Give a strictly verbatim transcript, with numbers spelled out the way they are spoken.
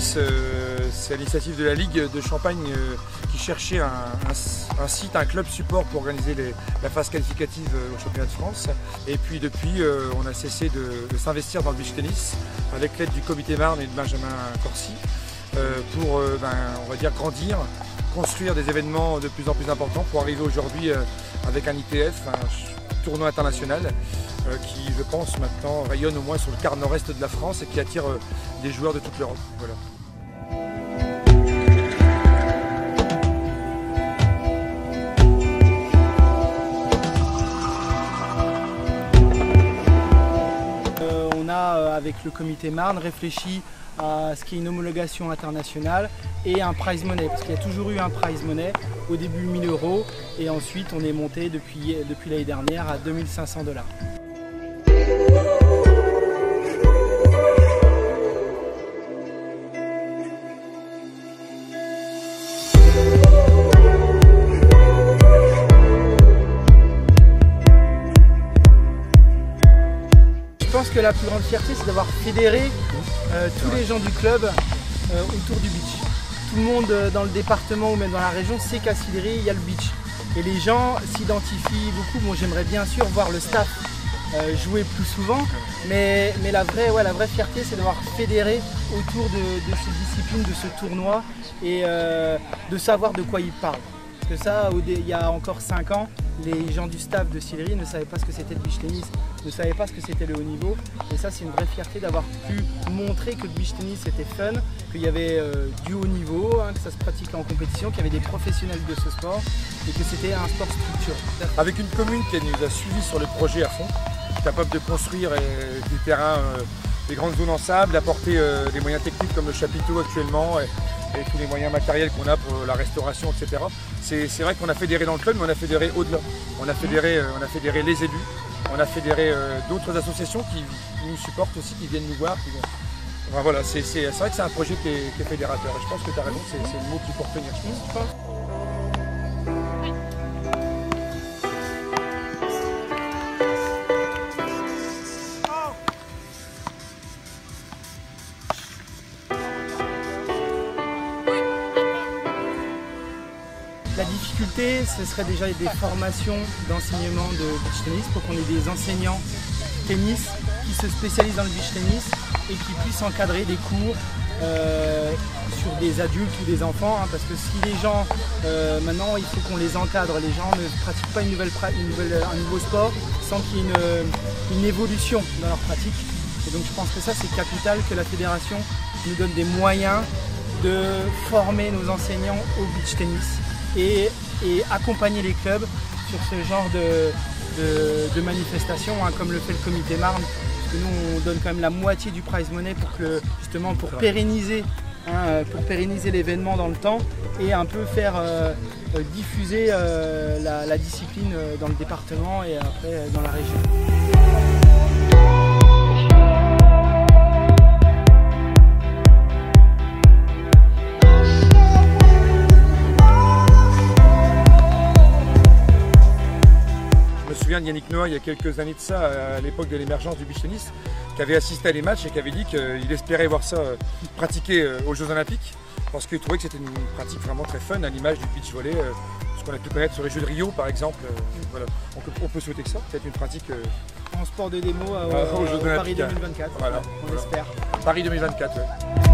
tennis, euh, c'est à l'initiative de la Ligue de Champagne euh, qui cherchait un, un, un site, un club support pour organiser les, la phase qualificative au championnat de France. Et puis depuis, euh, on a cessé de, de s'investir dans le beach tennis avec l'aide du Comité Marne et de Benjamin Corsi euh, pour, euh, ben, on va dire, grandir, construire des événements de plus en plus importants pour arriver aujourd'hui euh, avec un I T F, un tournoi international euh, qui, je pense, maintenant rayonne au moins sur le quart nord-est de la France et qui attire euh, des joueurs de toute l'Europe. Voilà. Euh, on a, avec le Comité Marne, réfléchi à ce qui est une homologation internationale et un prize money, parce qu'il y a toujours eu un prize money, au début mille euros et ensuite on est monté depuis, depuis l'année dernière à deux mille cinq cents dollars. Je pense que la plus grande fierté, c'est d'avoir fédéré euh, tous les gens du club euh, autour du beach. Tout le monde euh, dans le département ou même dans la région sait qu'à Sillery, il y a le beach. Et les gens s'identifient beaucoup. Bon, j'aimerais bien sûr voir le staff euh, jouer plus souvent, mais, mais la, vraie, ouais, la vraie fierté, c'est d'avoir fédéré autour de, de cette discipline, de ce tournoi, et euh, de savoir de quoi ils parlent. Parce que ça, il y a encore cinq ans, les gens du staff de Sillery ne savaient pas ce que c'était le beach tennis, ne savaient pas ce que c'était le haut niveau. Et ça, c'est une vraie fierté d'avoir pu montrer que le beach tennis était fun, qu'il y avait euh, du haut niveau, hein, que ça se pratiquait en compétition, qu'il y avait des professionnels de ce sport et que c'était un sport structuré. Avec une commune qui nous a suivis sur le projet à fond, capable de construire euh, du terrain, euh, des grandes zones en sable, d'apporter euh, des moyens techniques comme le chapiteau actuellement, et, et tous les moyens matériels qu'on a pour la restauration, et cetera. C'est vrai qu'on a fédéré dans le club, mais on a fédéré au-delà. On a fédéré, euh, on a fédéré les élus, on a fédéré euh, d'autres associations qui, qui nous supportent aussi, qui viennent nous voir. Qui vont... enfin, voilà, c'est vrai que c'est un projet qui est, qui est fédérateur. Et je pense que tu as raison, c'est le mot qu'il faut retenir, je pense. Je pense. La difficulté, ce serait déjà des formations d'enseignement de beach tennis pour qu'on ait des enseignants tennis qui se spécialisent dans le beach tennis et qui puissent encadrer des cours euh, sur des adultes ou des enfants, hein, parce que si les gens, euh, maintenant il faut qu'on les encadre, les gens ne pratiquent pas une nouvelle, une nouvelle, un nouveau sport sans qu'il y ait une, une évolution dans leur pratique. Et donc je pense que ça c'est capital que la fédération nous donne des moyens de former nos enseignants au beach tennis. Et, et accompagner les clubs sur ce genre de, de, de manifestations, hein, comme le fait le Comité Marne, parce que nous on donne quand même la moitié du prize money pour que, justement pour pérenniser, hein, pour pérenniser l'événement dans le temps et un peu faire euh, diffuser euh, la, la discipline dans le département et après dans la région. Je me souviens d'Yannick Noah il y a quelques années de ça, à l'époque de l'émergence du beach tennis, qui avait assisté à des matchs et qui avait dit qu'il espérait voir ça pratiquer aux Jeux Olympiques parce qu'il trouvait que c'était une pratique vraiment très fun à l'image du beach volley, ce qu'on a pu connaître sur les Jeux de Rio par exemple. Voilà. On, peut, on peut souhaiter que ça, peut-être une pratique en sport de démo euh, aux, aux Jeux Paris deux mille vingt-quatre, voilà. on l'espère. Paris deux mille vingt-quatre, ouais.